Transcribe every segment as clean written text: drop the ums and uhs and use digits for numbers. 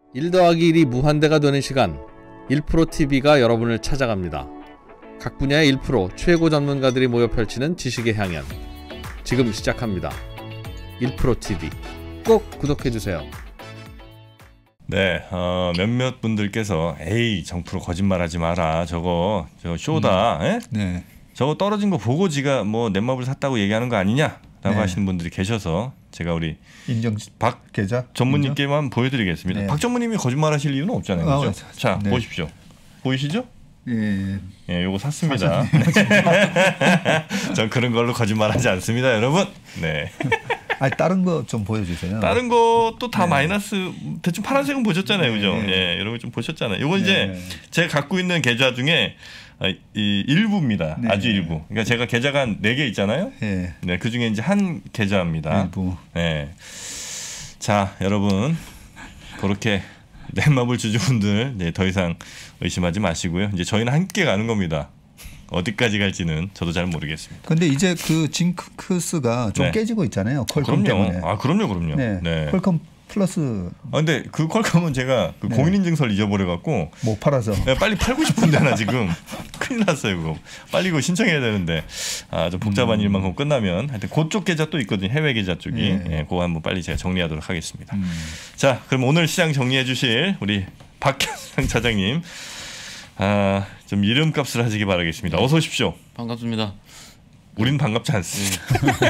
1 더하기 1이 무한대가 되는 시간 1%TV가 여러분을 찾아갑니다. 각 분야의 1% 최고 전문가들이 모여 펼치는 지식의 향연 지금 시작합니다. 1%TV 꼭 구독해주세요. 네, 몇몇 분들께서 에이 정프로 거짓말하지 마라 저 쇼다 네. 저거 떨어진 거 보고 지가 뭐 넷마블 샀다고 얘기하는 거 아니냐라고 네. 하시는 분들이 계셔서 제가 우리 박 계좌 전무님께만 보여드리겠습니다. 네. 박 전무님이 거짓말하실 이유는 없잖아요. 그렇죠? 자, 네. 보십시오. 보이시죠? 예. 예, 요거 샀습니다. 전 그런 걸로 거짓말하지 않습니다, 여러분. 네. 아니 다른 거 좀 보여주세요. 다른 것도 다 네. 마이너스 대충 파란색은 보셨잖아요, 그죠? 네. 예, 여러분 좀 보셨잖아요. 요건 네. 이제 제가 갖고 있는 계좌 중에 이 일부입니다. 네. 아주 일부. 그러니까 제가 계좌가 한 4개 있잖아요. 예. 네, 그 중에 이제 한 계좌입니다. 일부. 네. 자, 여러분 그렇게 넷마블 주주분들 네, 더 이상 의심하지 마시고요. 이제 저희는 함께 가는 겁니다. 어디까지 갈지는 저도 잘 모르겠습니다. 근데 이제 그 징크스가 좀 네. 깨지고 있잖아요. 퀄컴 그럼요. 때문에. 아, 그럼요. 네. 네. 퀄컴 플러스 아, 근데 그 퀄컴은 제가 그 네. 공인인증서를 잊어버려 갖고 못 팔아서. 빨리 팔고 싶은데 나 지금 큰일 났어요. 그거 빨리 그거 신청해야 되는데 좀 복잡한 일만 끝나면 하여튼 그쪽 계좌 또 있거든요. 해외 계좌 쪽이 예, 그거 한번 빨리 제가 정리하도록 하겠습니다. 자, 그럼 오늘 시장 정리해 주실 우리 박현상 차장님 좀 이름값을 하시기 바라겠습니다. 어서 오십시오. 반갑습니다. 우린 반갑지 않습니다.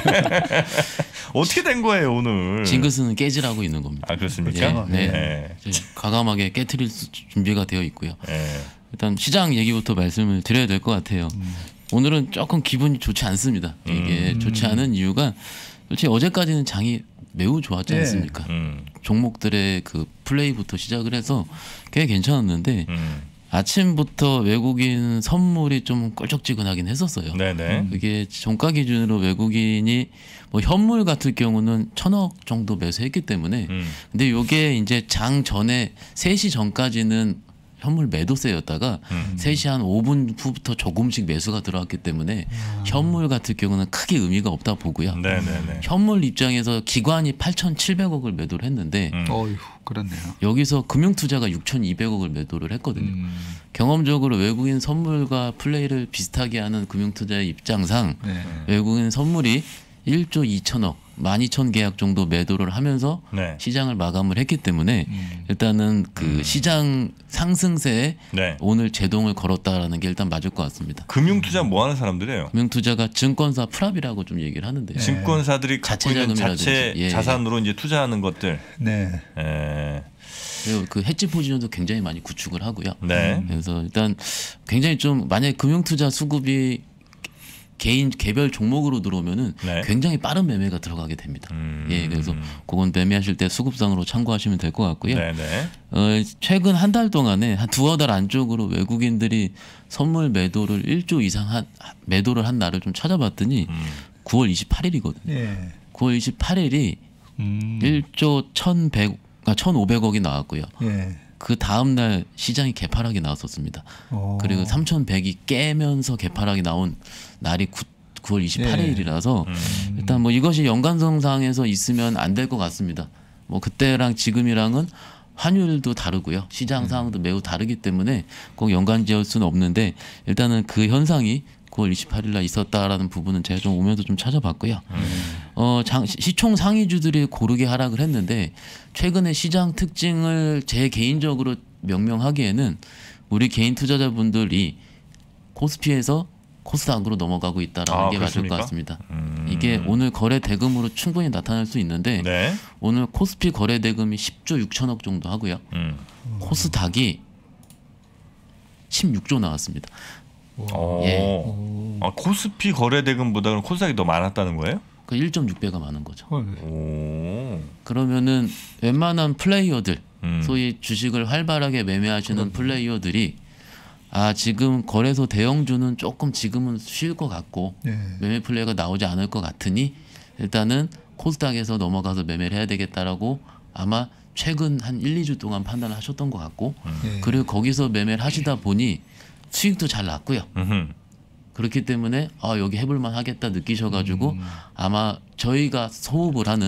어떻게 된 거예요 오늘? 징크스는 깨지라고 있는 겁니다. 아, 그렇습니까? 네. 네. 과감하게 깨트릴 준비가 되어 있고요. 네. 일단 시장 얘기부터 말씀을 드려야 될 것 같아요. 오늘은 조금 기분이 좋지 않습니다. 이게 좋지 않은 이유가 솔직히 어제까지는 장이 매우 좋았지 않습니까? 종목들의 그 플레이부터 시작을 해서 꽤 괜찮았는데 아침부터 외국인 선물이 좀 껄쩍지근하긴 했었어요. 네네. 그게 종가 기준으로 외국인이 뭐 현물 같은 경우는 1,000억 정도 매수했기 때문에 근데 이게 이제 장 전에 3시 전까지는 현물 매도세였다가 3시 한 5분 후부터 조금씩 매수가 들어왔기 때문에 현물 같은 경우는 크게 의미가 없다 보고요. 네네네. 현물 입장에서 기관이 8,700억을 매도를 했는데 어휴, 그렇네요. 여기서 금융투자가 6,200억을 매도를 했거든요. 경험적으로 외국인 선물과 플레이를 비슷하게 하는 금융투자의 입장상 네. 외국인 선물이 1조 2천억 12,000계약 정도 매도를 하면서 네. 시장을 마감을 했기 때문에 일단은 그 시장 상승세에 네. 오늘 제동을 걸었다라는 게 일단 맞을 것 같습니다. 금융투자 뭐 하는 사람들이에요? 금융투자가 증권사 프랍이라고 좀 얘기를 하는데요. 증권사들이 갖고 자체 있는 자금이라든지, 자체 예. 자산으로 이제 투자하는 것들. 네. 예. 그리고 그 해지 포지션도 굉장히 많이 구축을 하고요. 네. 그래서 일단 굉장히 좀 만약에 금융투자 수급이 개인 개별 종목으로 들어오면은 네. 굉장히 빠른 매매가 들어가게 됩니다. 예, 그래서 그건 매매하실 때 수급상으로 참고하시면 될 것 같고요. 네네. 최근 한 달 동안에 한 두어 달 안쪽으로 외국인들이 선물 매도를 1조 이상 매도를 한 날을 좀 찾아봤더니 9월 28일이거든요. 예. 9월 28일이 1조 1,500억이 나왔고요. 예. 그 다음 날 시장이 개파락이 나왔었습니다. 그리고 3,100이 깨면서 개파락이 나온 날이 9월 28일이라서 일단 뭐 이것이 연관성상에서 있으면 안 될 것 같습니다. 뭐 그때랑 지금이랑은 환율도 다르고요. 시장 상황도 매우 다르기 때문에 꼭 연관지을 수는 없는데 일단은 그 현상이 9월 28일 날 있었다라는 부분은 제가 좀 오면서 좀 찾아봤고요. 시총 상위주들이 고르게 하락을 했는데 최근에 시장 특징을 제 개인적으로 명명하기에는 우리 개인 투자자분들이 코스피에서 코스닥으로 넘어가고 있다라는 게 맞을 것 같습니다. 이게 오늘 거래 대금으로 충분히 나타날 수 있는데 네. 오늘 코스피 거래 대금이 10조 6천억 정도 하고요. 코스닥이 16조 나왔습니다. 예. 코스피 거래 대금보다는 코스닥이 더 많았다는 거예요? 그 1.6배가 많은 거죠. 오. 그러면은 웬만한 플레이어들, 소위 주식을 활발하게 매매하시는 플레이어들이 지금 거래소 대형주는 조금 지금은 쉴 것 같고 네. 매매 플레이가 나오지 않을 것 같으니 일단은 코스닥에서 넘어가서 매매를 해야 되겠다라고 아마 최근 한 1, 2주 동안 판단을 하셨던 것 같고 그리고 거기서 매매를 하시다 보니 수익도 잘 났고요. 그렇기 때문에 여기 해볼만 하겠다 느끼셔가지고 아마 저희가 소흡을 하는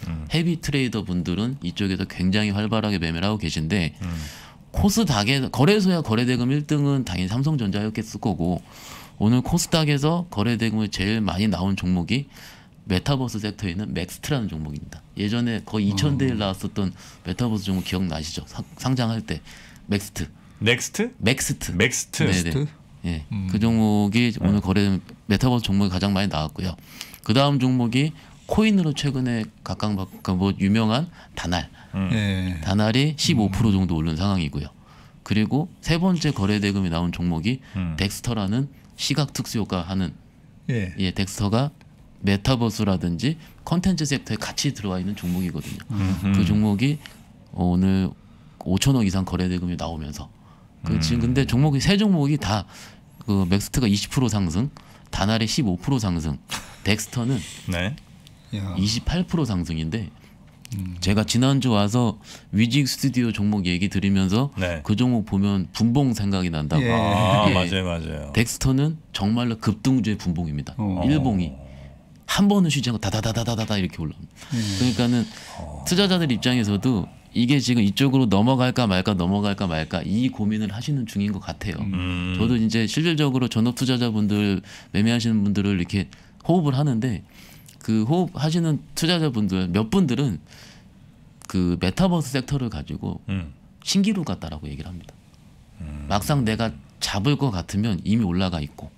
헤비 트레이더 분들은 이쪽에서 굉장히 활발하게 매매를 하고 계신데 코스닥에 거래소야 거래대금 1등은 당연히 삼성전자였겠을 거고 오늘 코스닥에서 거래대금이 제일 많이 나온 종목이 메타버스 섹터에 있는 맥스트라는 종목입니다. 예전에 거의 2,000대 1 나왔었던 메타버스 종목 기억나시죠? 상장할 때 맥스트. 넥스트? 맥스트. 맥스트. 네네. 예, 그 종목이 오늘 거래 메타버스 종목이 가장 많이 나왔고요. 그 다음 종목이 코인으로 최근에 각각 뭐 유명한 다날. 예. 다날이 15% 정도 오른 상황이고요. 그리고 세 번째 거래대금이 나온 종목이 덱스터라는 시각 특수 효과 하는 예, 덱스터가 메타버스라든지 컨텐츠 섹터에 같이 들어와 있는 종목이거든요. 그 종목이 오늘 5천억 이상 거래대금이 나오면서 지금 근데 종목이 세 종목이 다 그 맥스트가 20% 상승, 다날이 15% 상승, 덱스터는 네. 28% 상승인데 제가 지난주 와서 위직 스튜디오 종목 얘기 들으면서 네. 그 종목 보면 분봉 생각이 난다고. 예. 아, 예. 맞아요. 덱스터는 정말로 급등주의 분봉입니다. 일봉이 한 번은 쉬지 않고 다다다다다다 이렇게 올라옵니다. 그러니까는 투자자들 입장에서도 이게 지금 이쪽으로 넘어갈까 말까 이 고민을 하시는 중인 것 같아요. 저도 이제 실질적으로 전업 투자자분들 매매하시는 분들을 이렇게 호흡을 하는데 그 호흡하시는 투자자분들 몇 분들은 그 메타버스 섹터를 가지고 신기루 같다라고 얘기를 합니다. 막상 내가 잡을 것 같으면 이미 올라가 있고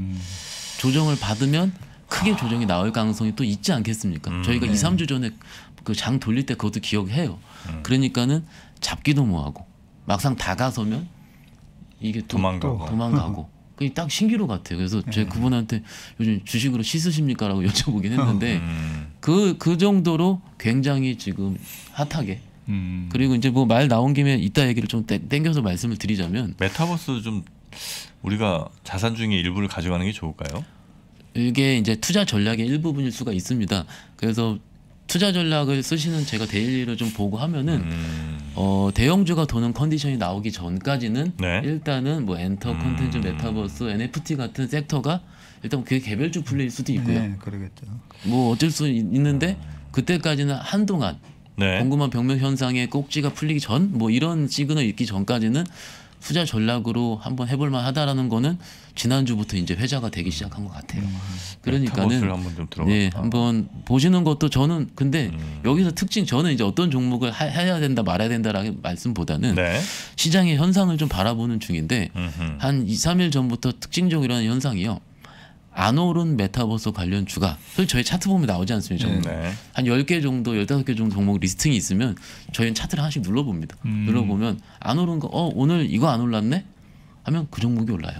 조정을 받으면 크게 조정이 나올 가능성이 또 있지 않겠습니까? 저희가 2, 3주 전에 그 장 돌릴 때 그것도 기억해요. 그러니까는 잡기도 뭐하고 막상 다가서면 이게 또 도망가고 그게 딱 신기루 같아요. 그래서 제가 그분한테 요즘 주식으로 씻으십니까라고 여쭤보긴 했는데 그 정도로 굉장히 지금 핫하게 그리고 이제 뭐 말 나온 김에 이따 얘기를 좀 땡겨서 말씀을 드리자면 메타버스 좀 우리가 자산 중에 일부를 가져가는 게 좋을까요? 이게 이제 투자 전략의 일부분일 수가 있습니다. 그래서 투자 전략을 쓰시는 제가 데일리를 좀 보고 하면은 대형주가 도는 컨디션이 나오기 전까지는 네. 일단은 뭐 엔터, 콘텐츠, 메타버스, NFT 같은 섹터가 일단 그게 개별주 플레이일 수도 있고요. 네, 그러겠죠. 뭐 어쩔 수 있는데 그때까지는 한동안 네. 공급망 병목 현상의 꼭지가 풀리기 전 뭐 이런 시그널 있기 전까지는 투자 전략으로 한번 해볼만 하다라는 거는 지난주부터 이제 회자가 되기 시작한 것 같아요. 그러니까는 한번 좀 들어가. 네, 한번 보시는 것도 저는 근데 여기서 특징 저는 이제 어떤 종목을 해야 된다 말아야 된다라는 말씀보다는 네. 시장의 현상을 좀 바라보는 중인데 한 2, 3일 전부터 특징적으로 일어나는 현상이요. 안 오른 메타버스 관련 주가 솔직히 저희 차트 보면 나오지 않습니까? 네. 한 10개 정도 15개 정도 종목 리스팅이 있으면 저희는 차트를 하나씩 눌러봅니다. 눌러보면 안 오른 거 오늘 이거 안 올랐네? 하면 그 종목이 올라요.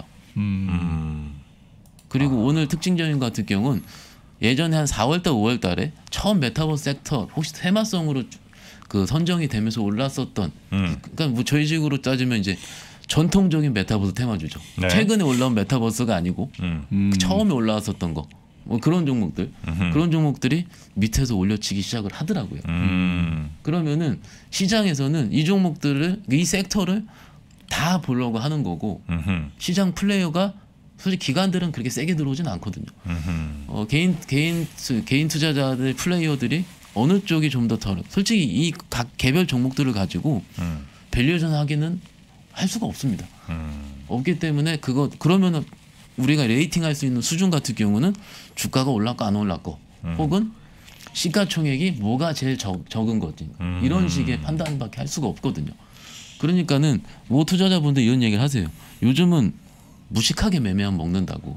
그리고 오늘 특징적인 것 같은 경우는 예전에 한 4월달 5월달에 처음 메타버스 섹터 혹시 테마성으로 그 선정이 되면서 올랐었던 그러니까 뭐 저희 식으로 따지면 이제 전통적인 메타버스 테마주죠. 네. 최근에 올라온 메타버스가 아니고 처음에 올라왔었던 거. 뭐 그런 종목들. 그런 종목들이 밑에서 올려치기 시작을 하더라고요. 그러면은 시장에서는 이 종목들을 이 섹터를 다 보려고 하는 거고 시장 플레이어가 솔직히 기관들은 그렇게 세게 들어오진 않거든요. 개인 투자자들 플레이어들이 어느 쪽이 좀 더 솔직히 이 각 개별 종목들을 가지고 밸류에이션 하기는 할 수가 없습니다. 없기 때문에 그러면은 우리가 레이팅할 수 있는 수준 같은 경우는 주가가 올랐고 안 올랐고 혹은 시가총액이 뭐가 제일 적은 거지 이런 식의 판단밖에 할 수가 없거든요. 그러니까는 뭐 투자자분들 이런 얘기를 하세요. 요즘은 무식하게 매매하면 먹는다고.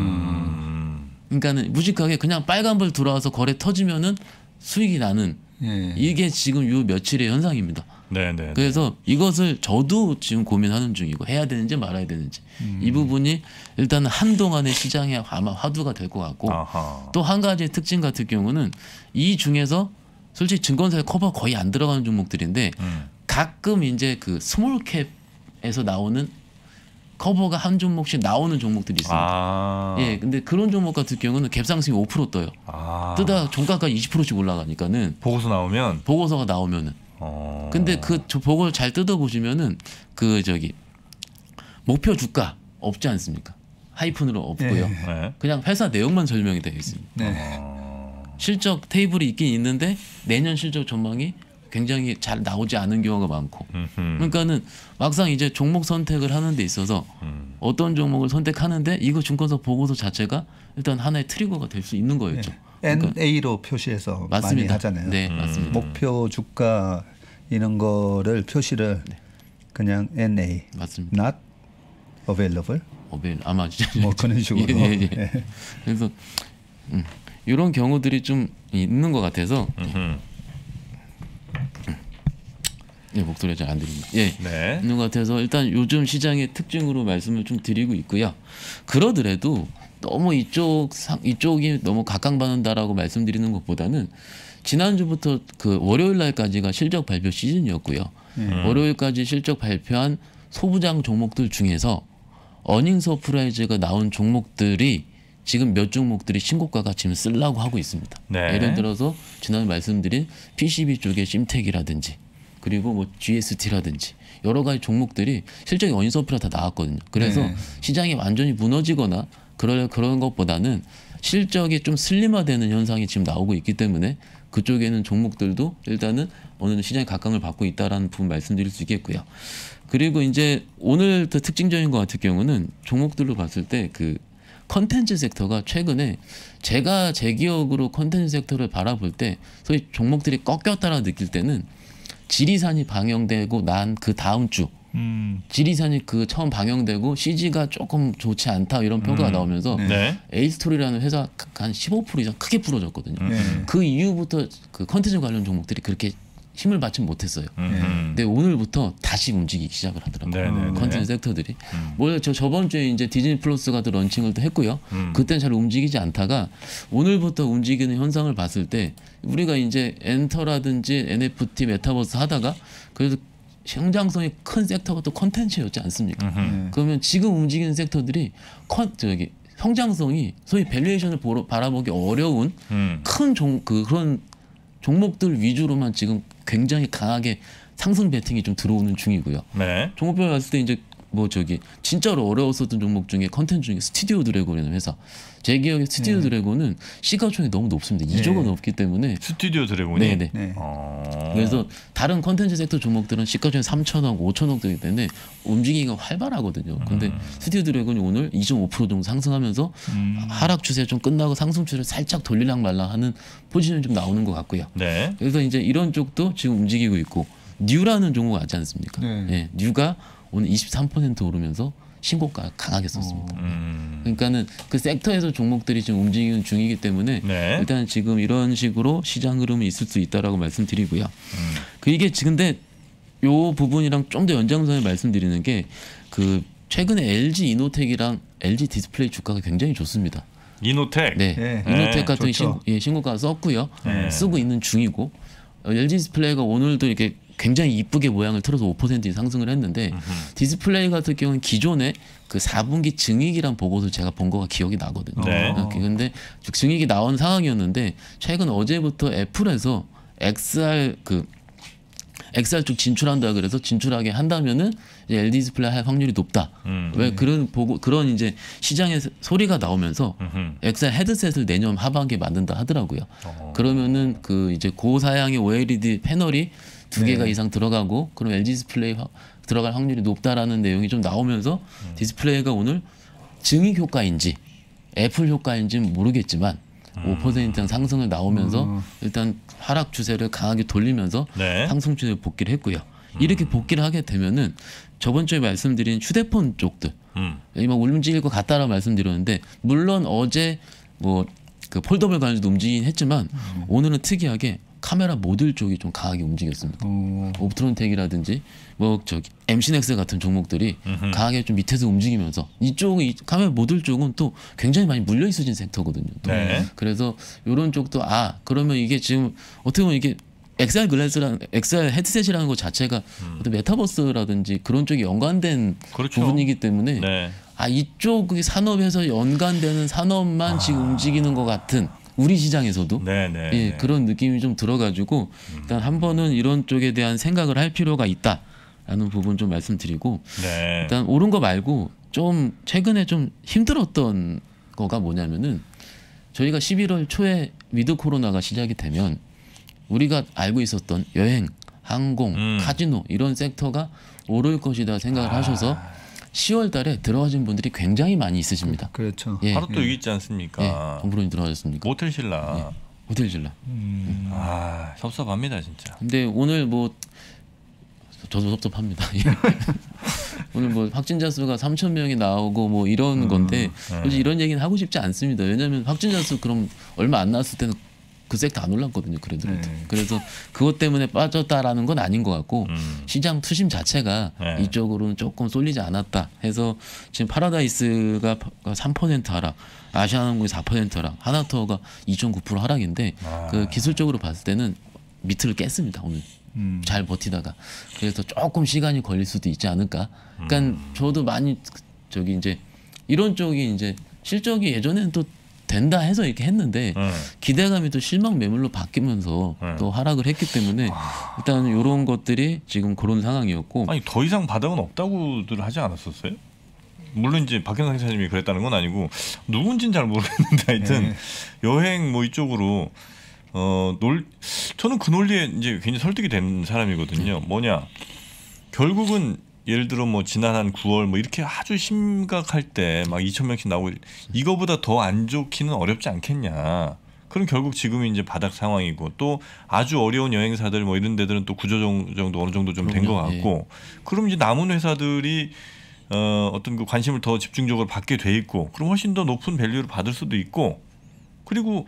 그러니까는 무식하게 그냥 빨간불 들어와서 거래 터지면은 수익이 나는 이게 지금 요 며칠의 현상입니다. 네. 그래서 이것을 저도 지금 고민하는 중이고 해야 되는지 말아야 되는지 이 부분이 일단은 한동안의 시장에 아마 화두가 될 것 같고 또 한 가지 특징 같은 경우는 이 중에서 솔직히 증권사에 커버 거의 안 들어가는 종목들인데 가끔 이제 그 스몰캡에서 나오는 커버가 한 종목씩 나오는 종목들이 있습니다. 예, 근데 그런 종목 같은 경우는 갭상승이 5% 떠요. 뜨다 종가까지 20%씩 올라가니까는 보고서가 나오면은. 근데 그 보고를 잘 뜯어 보시면은 그 목표 주가 없지 않습니까? 하이픈으로 없고요. 네. 그냥 회사 내용만 설명이 되어 있습니다. 실적 테이블이 있긴 있는데 내년 실적 전망이 굉장히 잘 나오지 않은 경우가 많고 그러니까는 막상 이제 종목 선택을 하는 데 있어서 어떤 종목을 선택하는데 이거 증권사 보고서 자체가 일단 하나의 트리거가 될 수 있는 거였죠. 그러니까 NA로 표시해서 맞습니다. 많이 하잖아요. 네, 맞습니다. 목표 주가 이런 거를 표시를 그냥 NA, 맞습니다. not available, 아마 뭐 그런 식으로. 예. 그래서 이런 경우들이 좀 있는 것 같아서 목소리가 잘 안 들립니다. 예, 네. 있는 것 같아서 일단 요즘 시장의 특징으로 말씀을 좀 드리고 있고요. 그러더라도 너무 이쪽이 너무 각광받는다라고 말씀드리는 것보다는 지난주부터 그 월요일 날까지가 실적 발표 시즌이었고요. 월요일까지 실적 발표한 소부장 종목들 중에서 어닝 서프라이즈가 나온 종목들이 지금 몇 종목들이 신고가가 지금 쓰려고 하고 있습니다. 네. 예를 들어서 지난해 말씀드린 PCB 쪽의 심텍이라든지 그리고 뭐 GST라든지 여러 가지 종목들이 실적이 어닝 서프라 다 나왔거든요. 그래서 시장이 완전히 무너지거나 그런 것보다는 실적이 좀 슬림화되는 현상이 지금 나오고 있기 때문에 그쪽에는 종목들도 일단은 어느 정도 시장의 각광을 받고 있다라는 부분 말씀드릴 수 있겠고요. 그리고 이제 오늘 더 특징적인 것 같은 경우는 종목들로 봤을 때 그 컨텐츠 섹터가 최근에 제가 제 기억으로 컨텐츠 섹터를 바라볼 때 소위 종목들이 꺾였다라 느낄 때는 지리산이 방영되고 난 그 다음 주 지리산이 그 처음 방영되고 CG가 조금 좋지 않다 이런 평가가 나오면서 네. 에이스토리라는 회사 한 15% 이상 크게 부러졌거든요. 그 이후부터 그 컨텐츠 관련 종목들이 그렇게 힘을 받지 못했어요. 근데 오늘부터 다시 움직이기 시작을 하더라고요. 컨텐츠 섹터들이. 원래 저번 주에 이제 디즈니 플러스가 또 런칭을 또 했고요. 그때는 잘 움직이지 않다가 오늘부터 움직이는 현상을 봤을 때 우리가 이제 엔터라든지 NFT, 메타버스 하다가 그래도 성장성이 큰 섹터가 또 컨텐츠였지 않습니까? 그러면 지금 움직이는 섹터들이 성장성이 소위 밸류에이션을 바라보기 어려운 큰 그런 종목들 위주로만 지금 굉장히 강하게 상승 배팅이 좀 들어오는 중이고요. 네. 종목별 봤을 때 이제 진짜로 어려웠었던 종목 중에 컨텐츠 중에 스튜디오 드래곤이라는 회사. 제 기억에 스튜디오 드래곤은 시가총액이 너무 높습니다. 2조가 넘기 때문에. 스튜디오 드래곤이. 네네. 그래서 다른 컨텐츠 섹터 종목들은 시가총액 3천억, 5천억 되기 때문에 움직이기가 활발하거든요. 근데 스튜디오 드래곤이 오늘 2.5% 정도 상승하면서 하락 추세 좀 끝나고 상승 추세를 살짝 돌리랑 말랑 하는 포지션이 좀 나오는 것 같고요. 네. 그래서 이제 이런 쪽도 지금 움직이고 있고 뉴라는 종목 아지 않습니까? 네. 뉴가 오늘 23% 오르면서 신고가 강하게 썼습니다. 그러니까는 그 섹터에서 종목들이 지금 움직이는 중이기 때문에 일단 지금 이런 식으로 시장 흐름이 있을 수 있다라고 말씀드리고요. 이게 근데 요 부분이랑 좀 더 연장선에 말씀드리는 게 그 최근에 LG 이노텍이랑 LG 디스플레이 주가가 굉장히 좋습니다. 이노텍. 네. 이노텍 같은 신고가 썼고요. 쓰고 있는 중이고 LG 디스플레이가 오늘도 이렇게 굉장히 이쁘게 모양을 틀어서 5% 상승을 했는데 디스플레이 같은 경우는 기존에 그 4분기 증익이란 보고서 제가 본 거가 기억이 나거든요. 근데 증익이 나온 상황이었는데 최근 어제부터 애플에서 XR 쪽 진출한다 그래서 진출하게 한다면은 이제 LG 디스플레이 할 확률이 높다. 왜 그런 이제 시장에 소리가 나오면서 XR 헤드셋을 내년 하반기에 만든다 하더라고요. 그러면은 그 이제 고사양의 OLED 패널이 2개가 이상 들어가고 그럼 LG 디스플레이 들어갈 확률이 높다라는 내용이 좀 나오면서 디스플레이가 오늘 증익 효과인지 애플 효과인지는 모르겠지만 5% 이상 상승을 나오면서 일단 하락 추세를 강하게 돌리면서 상승 추세를 복귀를 했고요. 이렇게 복귀를 하게 되면은 저번 주에 말씀드린 휴대폰 쪽들 막 움직일 것 같다라고 말씀드렸는데 물론 어제 뭐 그 폴더블 관련도 움직이긴 했지만 오늘은 특이하게 카메라 모듈 쪽이 좀 강하게 움직였습니다. 옵트론텍이라든지 MC넥스 같은 종목들이 강하게 좀 밑에서 움직이면서 이쪽은 카메라 모듈 쪽은 또 굉장히 많이 물려 있어진 섹터거든요. 그래서 이런 쪽도 그러면 이게 지금 어떻게 보면 이게 XR 헤드셋이라는 것 자체가 어떤 메타버스라든지 그런 쪽이 연관된 부분이기 때문에 이쪽 산업에서 연관되는 산업만 지금 움직이는 것 같은 우리 시장에서도 그런 느낌이 좀 들어가지고 일단 한 번은 이런 쪽에 대한 생각을 할 필요가 있다라는 부분 좀 말씀드리고 일단 오른 거 말고 좀 최근에 좀 힘들었던 거가 뭐냐면은 저희가 11월 초에 위드 코로나가 시작이 되면 우리가 알고 있었던 여행, 항공, 카지노 이런 섹터가 오를 것이다 생각을 하셔서 10월 달에 들어가신 분들이 굉장히 많이 있으십니다. 그렇죠. 예. 바로 또 여기 있지 않습니까? 예, 동부론이 들어가셨습니까? 모텔 신라. 예. 호텔 질라. 아 섭섭합니다 진짜. 근데 오늘 뭐 저도 섭섭합니다. 오늘 뭐 확진자 수가 3,000명이 나오고 뭐 이런 건데 솔직히 이런 얘기는 하고 싶지 않습니다. 왜냐하면 확진자 수 그럼 얼마 안 나왔을 때는 그 섹터 안 올랐거든요. 그래도 그래서 그것 때문에 빠졌다라는 건 아닌 것 같고 시장 투심 자체가 이쪽으로는 조금 쏠리지 않았다 해서 지금 파라다이스가 3% 하락, 아시아나항공이 4% 하락, 하나투어가 2.9% 하락인데 그 기술적으로 봤을 때는 밑을 깼습니다 오늘. 잘 버티다가 그래서 조금 시간이 걸릴 수도 있지 않을까. 그러니까 저도 많이 저기 이제 이런 쪽이 이제 실적이 예전에는 또 된다 해서 이렇게 했는데 기대감이 또 실망 매물로 바뀌면서 또 하락을 했기 때문에 일단 이런 것들이 지금 그런 상황이었고. 아니 더 이상 바닥은 없다고들 하지 않았었어요? 물론 이제 박현상 기자님이 그랬다는 건 아니고 누군지는 잘 모르겠는데 하여튼 여행 뭐 이쪽으로 저는 그 논리에 이제 굉장히 설득이 된 사람이거든요. 뭐냐 결국은 예를 들어 뭐 지난 한 9월 뭐 이렇게 아주 심각할 때 막 2,000명씩 나오고 이거보다 더 안 좋기는 어렵지 않겠냐. 그럼 결국 지금이 이제 바닥 상황이고 또 아주 어려운 여행사들 뭐 이런 데들은 또 구조조정 정도 어느 정도 좀 된 것 같고 그럼 이제 남은 회사들이 어떤 그 관심을 더 집중적으로 받게 돼 있고 그럼 훨씬 더 높은 밸류를 받을 수도 있고 그리고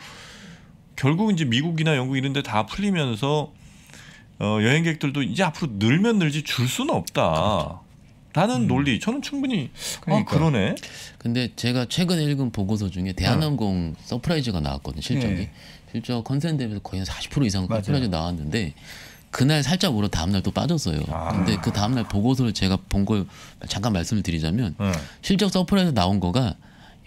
결국 이제 미국이나 영국 이런 데 다 풀리면서 여행객들도 이제 앞으로 늘면 늘지 줄 수는 없다. 라는 논리 저는 충분히 그러니까. 그러네. 근데 제가 최근에 읽은 보고서 중에 대한항공 서프라이즈가 나왔거든요. 실적이. 실적 컨센 대비해서 거의 한 40% 이상 서프라이즈 나왔는데 그날 살짝 오르 다음날 또 빠졌어요. 근데 그 다음날 보고서를 제가 본 걸 잠깐 말씀을 드리자면 실적 서프라이즈 나온 거가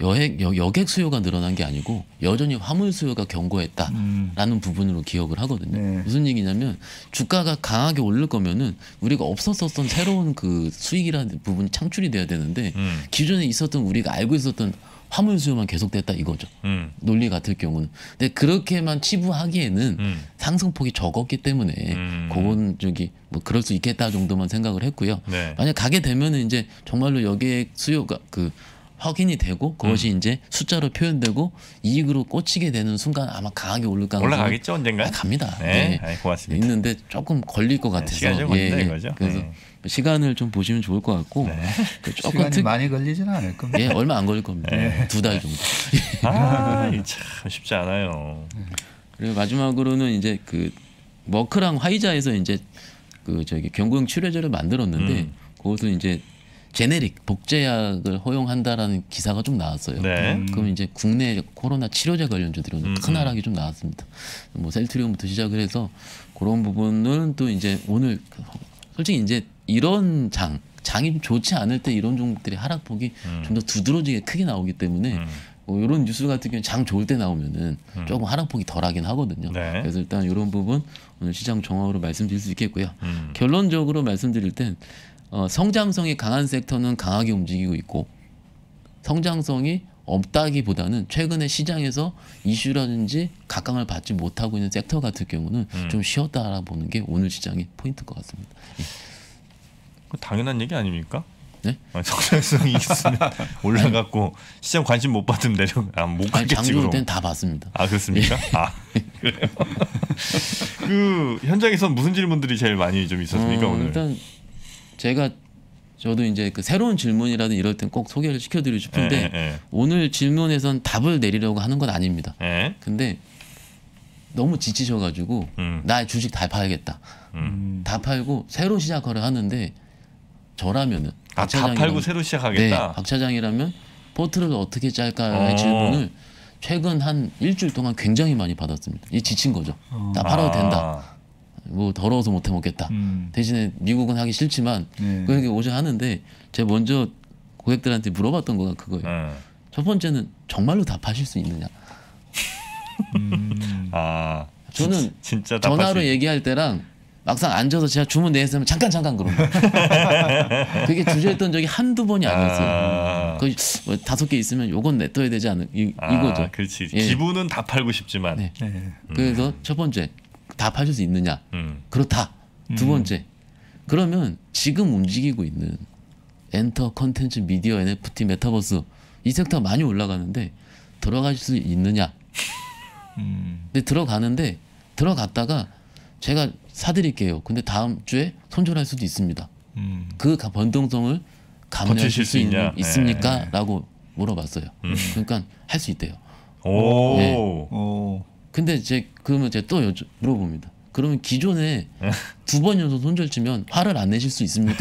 여객 수요가 늘어난 게 아니고 여전히 화물 수요가 견고했다라는 부분으로 기억을 하거든요. 무슨 얘기냐면 주가가 강하게 오를 거면은 우리가 없었던 새로운 그 수익이라는 부분이 창출이 돼야 되는데 기존에 있었던 우리가 알고 있었던 화물 수요만 계속됐다 이거죠. 논리 같을 경우는. 근데 그렇게만 치부하기에는 상승폭이 적었기 때문에 그건 저기 뭐 그럴 수 있겠다 정도만 생각을 했고요. 만약 가게 되면은 이제 정말로 여객 수요가 그 확인이 되고 그것이 이제 숫자로 표현되고 이익으로 꽂히게 되는 순간 아마 강하게 오를 가능성이 올라가겠죠 언젠가? 갑니다. 네, 고맙습니다. 있는데 조금 걸릴 것 같아서 시간이 좀 걸린다 이거죠. 그래서 시간을 좀 보시면 좋을 것 같고 조금 시간이 많이 걸리지는 않을 겁니다. 예, 얼마 안 걸릴 겁니다. 2달 정도. 아, 참 쉽지 않아요. 그리고 마지막으로는 이제 그 머크랑 화이자에서 이제 그 저기 경구용 치료제를 만들었는데 그것을 이제 제네릭 복제약을 허용한다라는 기사가 좀 나왔어요. 그럼 이제 국내 코로나 치료제 관련주들은 큰 하락이 좀 나왔습니다. 뭐 셀트리온부터 시작을 해서 그런 부분은 또 이제 오늘 솔직히 이제 이런 장이 좀 좋지 않을 때 이런 종목들이 하락폭이 좀 더 두드러지게 크게 나오기 때문에 뭐 이런 뉴스 같은 경우는 장 좋을 때 나오면은 조금 하락폭이 덜하긴 하거든요. 그래서 일단 이런 부분 오늘 시장 종합으로 말씀드릴 수 있겠고요. 결론적으로 말씀드릴 땐 성장성이 강한 섹터는 강하게 움직이고 있고 성장성이 없다기보다는 최근에 시장에서 이슈라든지 각광을 받지 못하고 있는 섹터 같은 경우는 좀 쉬었다 알아보는 게 오늘 시장의 포인트일 것 같습니다. 당연한 얘기 아닙니까? 네? 성장성이 있으면 올라갔고 시장 관심 못 받으면 못 가겠지. 장 좋을 때는 다 봤습니다. 아 그렇습니까? 아 그래요. 그 현장에서 무슨 질문들이 제일 많이 좀 있었습니까 오늘? 일단 저도 이제 그 새로운 질문이라든 이럴 땐 꼭 소개를 시켜드리고 싶은데 오늘 질문에선 답을 내리려고 하는 건 아닙니다. 근데 너무 지치셔가지고 나 주식 다 팔겠다. 다 팔고 새로 시작하려 하는데 저라면은 다 팔고 새로 시작하겠다. 네, 박 차장이라면 포트를 어떻게 짤까의 질문을 최근 한 일주일 동안 굉장히 많이 받았습니다. 이 지친 거죠. 다 팔아도 된다. 뭐 더러워서 못 해먹겠다. 대신에 미국은 하기 싫지만 그렇게 오셔 하는데 제가 먼저 고객들한테 물어봤던 거가 그거예요. 첫 번째는 정말로 다 파실 수 있느냐. 아 저는 진짜 전화로 얘기할 때랑 막상 앉아서 제가 주문 내했으면 잠깐 그런 거. 그게 주저했던 적이 한두 번이 아니었어요. 거의 뭐 5개 있으면 요건 냈둬야 되지 않을 이거죠. 그렇지. 예. 기분은 다 팔고 싶지만. 네. 네. 그래서 첫 번째 다 파실 수 있느냐? 그렇다. 두 번째 그러면 지금 움직이고 있는 엔터, 컨텐츠, 미디어, NFT, 메타버스 이 섹터 많이 올라가는데 들어갈 수 있느냐? 근데 들어갔다가 제가 사드릴게요. 근데 다음 주에 손절할 수도 있습니다. 그 변동성을 감내하실 수 있습니까? 네. 라고 물어봤어요. 그러니까 할 수 있대요. 오. 네. 오. 근데 그러면 제가 또 물어봅니다. 그러면 기존에 2번 연속 손절 치면 화를 안 내실 수 있습니까?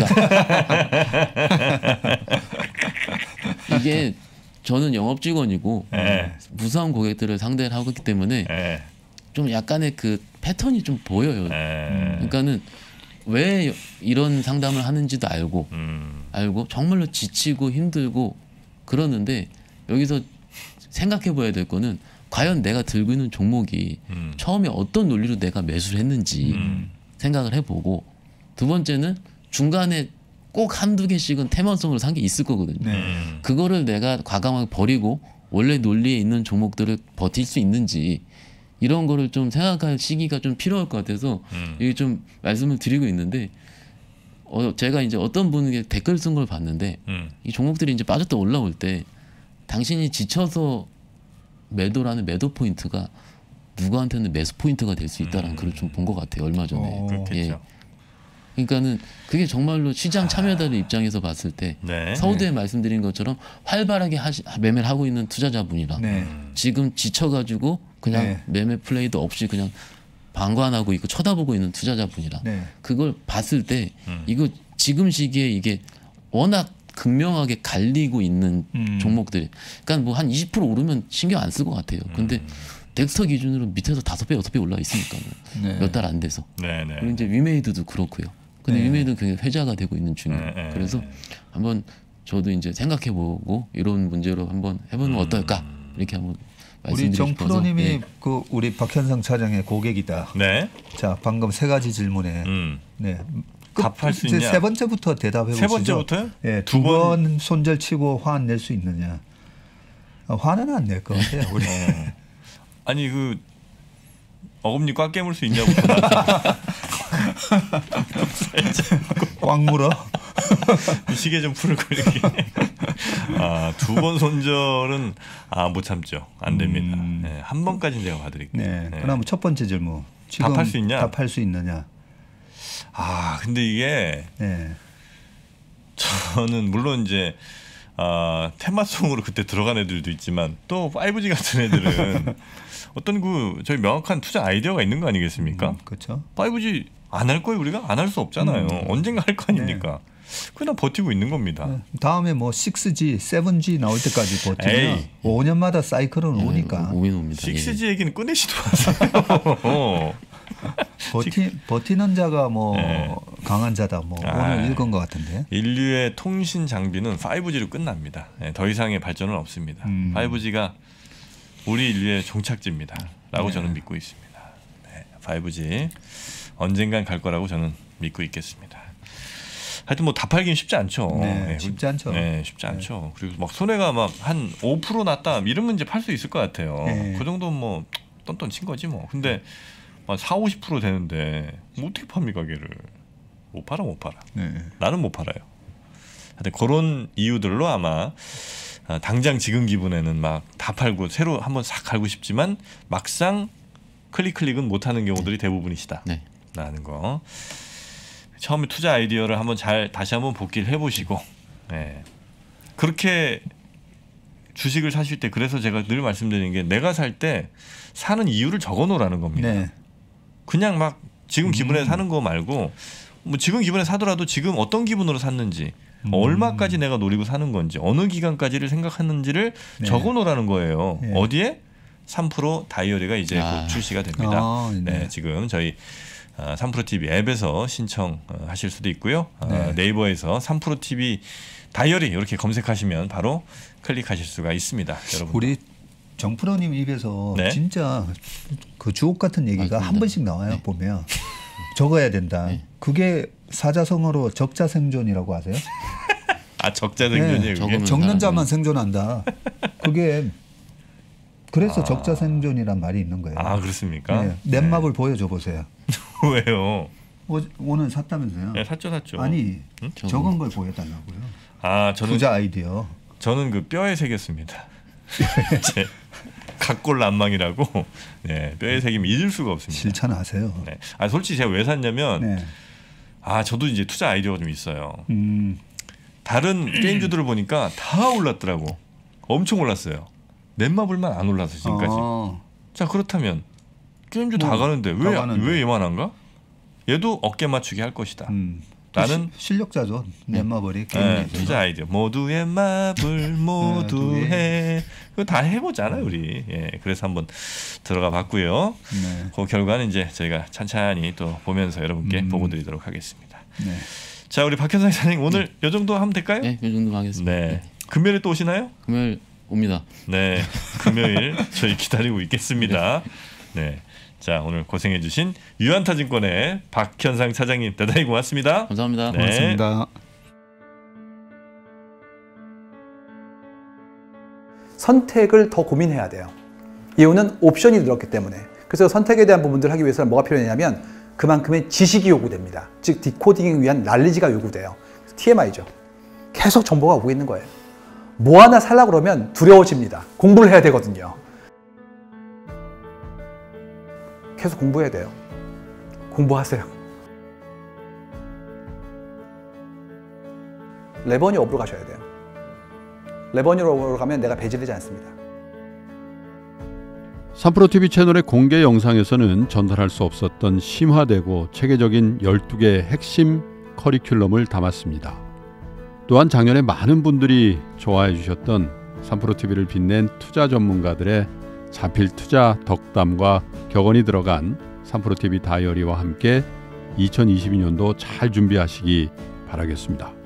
이게 저는 영업 직원이고 무사한 고객들을 상대를 하고 있기 때문에 좀 약간의 그 패턴이 좀 보여요. 그러니까는 왜 이런 상담을 하는지도 알고 정말로 지치고 힘들고 그러는데 여기서 생각해 봐야 될 거는 과연 내가 들고 있는 종목이 처음에 어떤 논리로 내가 매수를 했는지 생각을 해보고 두 번째는 중간에 꼭 한두 개씩은 태만성으로 산 게 있을 거거든요. 그거를 내가 과감하게 버리고 원래 논리에 있는 종목들을 버틸 수 있는지 이런 거를 좀 생각할 시기가 좀 필요할 것 같아서 이게 좀 말씀을 드리고 있는데 제가 이제 어떤 분에게 댓글 쓴 걸 봤는데 이 종목들이 이제 빠졌다 올라올 때 당신이 지쳐서 매도라는 매도 포인트가 누구한테는 매수 포인트가 될 수 있다라는 글을 좀 본 것 같아요. 얼마 전에. 그렇겠죠. 그러니까는 그게 정말로 시장 참여자들 입장에서 봤을 때 서두에 말씀드린 것처럼 활발하게 매매를 하고 있는 투자자분이랑 지금 지쳐가지고 그냥 매매 플레이도 없이 그냥 방관하고 있고 쳐다보고 있는 투자자분이랑 그걸 봤을 때 이거 지금 시기에 이게 워낙 극명하게 갈리고 있는 종목들, 그러니까 뭐 한 20% 오르면 신경 안 쓸 것 같아요. 근데 덱스터 기준으로 밑에서 5배, 6배 올라 있으니까 몇 달 안 돼서. 그리고 이제 위메이드도 그렇고요. 근데 위메이드는 굉장히 회자가 되고 있는 중이에요. 그래서 한번 저도 이제 생각해보고 이런 문제로 한번 해보면 어떨까 이렇게 한번 우리 말씀드리고 정 싶어서. 프로님이 그 우리 박현성 차장의 고객이다. 자 방금 3가지 질문에 답할 수 있냐? 세 번째부터 대답해 보시죠. 세 번째부터요? 예, 2번 손절 치고 화 안 낼 수 있느냐? 화는 안 낼 것 같아요. 우리. 아니 그 어금니 꽉 깨물 수 있냐고. 꽉 물어. 시계 좀 풀고 이렇게. 2번 손절은 못 참죠. 안 됩니다. 한 번까지는 제가 봐드릴게요. 그럼 첫 번째 질문. 지금 답할 수 있냐? 답할 수 있느냐? 근데 이게 저는 물론 이제 테마송으로 그때 들어간 애들도 있지만 또 5G 같은 애들은 어떤 저희 명확한 투자 아이디어가 있는 거 아니겠습니까? 그렇죠. 5G 안 할 거예요. 우리가 안 할 수 없잖아요. 언젠가 할 거 아닙니까? 그냥 버티고 있는 겁니다. 다음에 뭐 6G, 7G 나올 때까지 버티면 5년마다 사이클은 오니까. 오긴 옵니다. 6G 얘기는 꺼내지도 마세요. 버티는 자가 뭐 강한 자다 뭐 오늘 읽은 것 같은데. 인류의 통신 장비는 5G로 끝납니다. 더 이상의 발전은 없습니다. 5G가 우리 인류의 종착지입니다.라고 저는 믿고 있습니다. 5G 언젠간 갈 거라고 저는 믿고 있겠습니다. 하여튼 뭐 다 팔기는 쉽지 않죠. 쉽지 않죠. 쉽지 않죠. 그리고 막 손해가 막 한 5% 났다 이러면 이제 팔 수 있을 것 같아요. 그 정도는 뭐 똔똔 친 거지 뭐. 근데 40-50% 되는데 뭐 어떻게 팝니까 걔를? 못 팔아. 나는 못 팔아요. 하여튼 그런 이유들로 아마 당장 지금 기분에는 막 다 팔고 새로 한번 싹 갈고 싶지만 막상 클릭은 못하는 경우들이 대부분이시다라는 거. 처음에 투자 아이디어를 한번 다시 한번 복기를 해보시고 그렇게 주식을 사실 때 그래서 제가 늘 말씀드리는 게 내가 살 때 사는 이유를 적어놓으라는 겁니다. 그냥 막 지금 기분에 사는 거 말고 뭐 지금 기분에 사더라도 지금 어떤 기분으로 샀는지 얼마까지 내가 노리고 사는 건지 어느 기간까지를 생각하는지를 적어놓으라는 거예요. 어디에? 3프로 다이어리가 이제 곧 출시가 됩니다. 지금 저희 3프로TV 앱에서 신청하실 수도 있고요. 네이버에서 3프로TV 다이어리 이렇게 검색하시면 바로 클릭하실 수가 있습니다. 여러분. 우리 정프로님 입에서 진짜 그 주옥 같은 얘기가 한 번씩 나와요. 보면 적어야 된다. 네. 그게 사자성어로 적자생존이라고 하세요? 아 적자생존이에요. 네. 그게? 적는 자만 생존한다. 그게 그래서 적자생존이란 말이 있는 거예요. 아 그렇습니까? 네. 넷마블 보여줘 보세요. 왜요? 오늘 샀다면서요? 네, 샀죠. 아니 응? 적은 걸 보여달라고요. 아 저는 투자 아이디어. 저는 그 뼈에 새겼습니다. 제 각골난망이라고 네, 뼈에 새기면 잊을 수가 없습니다. 실천하세요. 네. 아 솔직히 제가 왜 샀냐면 네. 아 저도 이제 투자 아이디어가 좀 있어요. 다른 게임주들을 보니까 다 올랐더라고. 엄청 올랐어요. 넷마블만 안 올라서 지금까지. 자 그렇다면 게임주 다 가는데 왜 얘만 한가? 얘도 어깨 맞추기 할 것이다. 나는 실력자죠. 넷마블이 네, 투자 아이디어 모두의 마블 모두의 그거 다 해보잖아요 우리. 예, 그래서 한번 들어가 봤고요. 네. 그 결과는 이제 저희가 찬찬히 또 보면서 여러분께 보고드리도록 하겠습니다. 네. 자 우리 박현상 사장님 오늘 요 정도 하면 될까요? 네, 이 정도 하겠습니다. 네. 네. 금요일에 또 오시나요? 금요일 옵니다. 네, 금요일 저희 기다리고 있겠습니다. 네. 자 오늘 고생해주신 유한타증권의 박현상 차장님 대단히 고맙습니다. 감사합니다. 네. 고맙습니다. 선택을 더 고민해야 돼요. 이유는 옵션이 늘었기 때문에. 그래서 선택에 대한 부분들을 하기 위해서는 뭐가 필요하냐면 그만큼의 지식이 요구됩니다. 즉 디코딩을 위한 날리지가 요구돼요. TMI죠. 계속 정보가 오고 있는 거예요. 뭐 하나 살려고 그러면 두려워집니다. 공부를 해야 되거든요. 계속 공부해야 돼요. 공부하세요. 레버니 업으로 가셔야 돼요. 레버니 업으로 가면 내가 배제되지 않습니다. 3프로TV 채널의 공개 영상에서는 전달할 수 없었던 심화되고 체계적인 12개의 핵심 커리큘럼을 담았습니다. 또한 작년에 많은 분들이 좋아해 주셨던 3프로TV를 빛낸 투자 전문가들의 자필 투자 덕담과 격언이 들어간 3프로TV 다이어리와 함께 2022년도 잘 준비하시기 바라겠습니다.